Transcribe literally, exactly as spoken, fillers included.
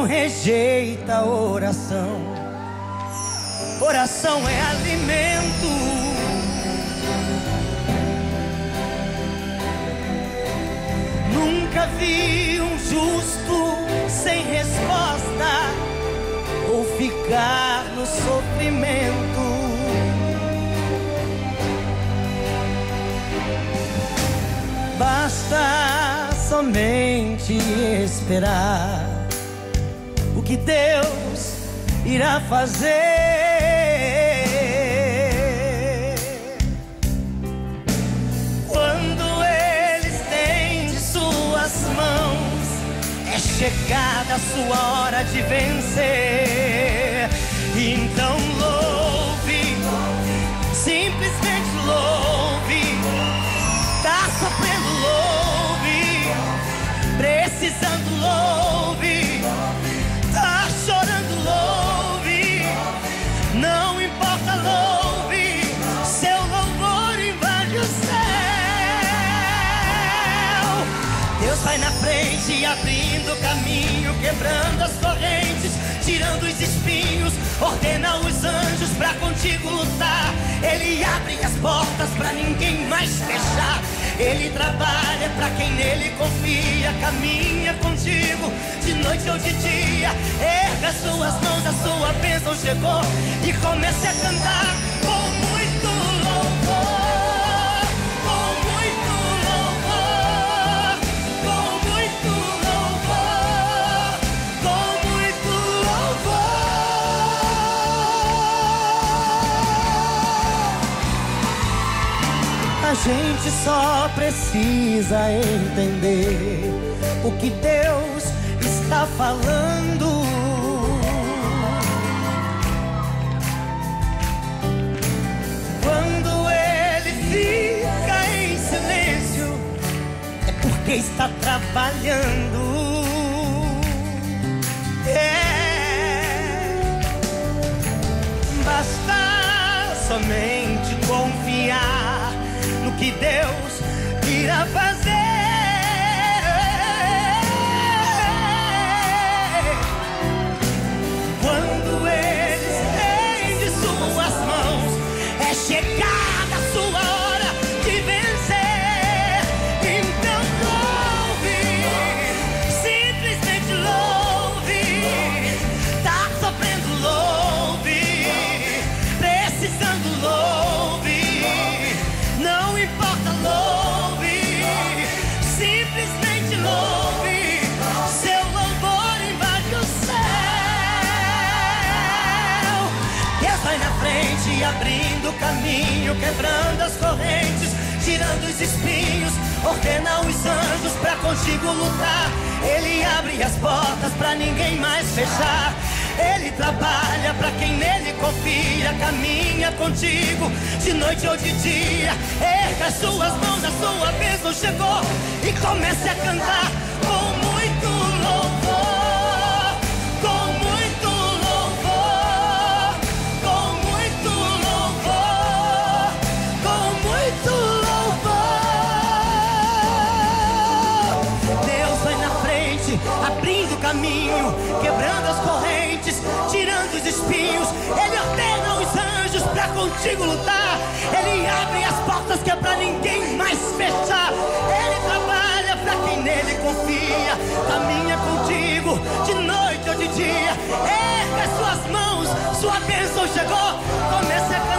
rejeita a oração. Oração é alimento. Nunca vi um justo sem resposta ou ficar no sofrimento. Basta somente esperar o que Deus irá fazer. Quando Ele estende suas mãos, é chegada a sua hora de vencer. Então louve, simplesmente louve. Tá sofrendo, louve. Precisando, louve. Tá chorando, louve. Não importa, louve. Seu louvor invade o céu. Deus vai na frente, abrindo o caminho, quebrando as correntes, tirando os espinhos, ordena os anjos pra contigo lutar. Ele abre as portas pra ninguém mais fechar. Ele trabalha pra quem nele confia, caminha contigo de noite ou de dia. Erga suas mãos, a sua bênção chegou, e comece a cantar com muito louvor, com muito louvor, com muito louvor, com muito louvor. A gente só precisa entender o que Deus está falando. Quando Ele fica em silêncio, é porque está trabalhando. É, basta somente confiar no que Deus irá fazer. Quando Ele estende suas mãos, é chegada a sua hora de vencer. Então louve, simplesmente louve. Tá sofrendo, louve. Precisando, louve. Não importa, louve. Simplesmente louve. Seu louvor invade o céu. Deus vai na frente, abrindo o caminho, quebrando as correntes, tirando os espinhos, ordena os anjos pra contigo lutar. Ele abre as portas pra ninguém mais fechar. Ele trabalha pra quem nele confia, caminha contigo de noite ou de dia. Erga as suas mãos, a sua bênção chegou, e comece a cantar com muito louvor, com muito louvor, com muito louvor, com muito louvor. Deus vai na frente, abrindo o caminho, quebrando as correntes, tirando os espinhos. Ele ordena os anjos pra contigo lutar. Ele abre as portas que é pra ninguém mais fechar. Ele trabalha pra quem nele confia, caminha contigo de noite ou de dia. Erga as suas mãos, sua bênção chegou. Comece a cantar.